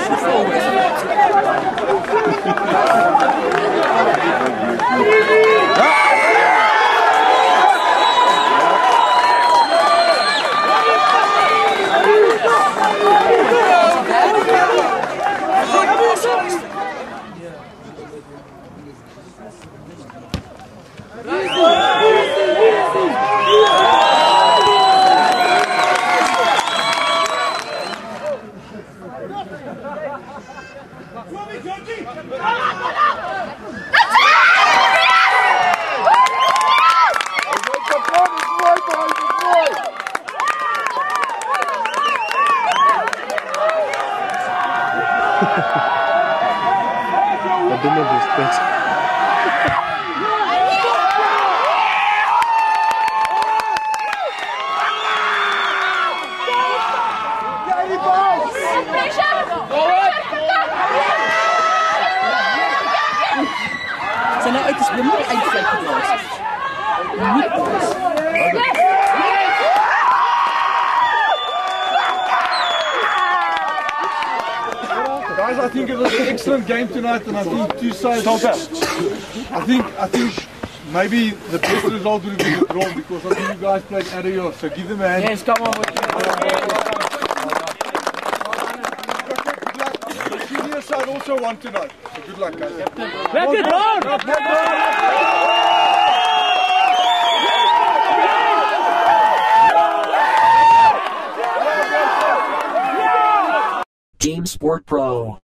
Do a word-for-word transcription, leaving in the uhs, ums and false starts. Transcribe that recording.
I don't know this thing. Zijn nou uit de spin moet eindelijk geblazen. Guys, I think it was an excellent game tonight, and I think two sides. I think I think maybe the best result would have been a draw because I think you guys played out of yours. So give them a hand. Yes, come on. The senior side also won tonight. So good luck, guys. Lekker door! Team Sport Pro.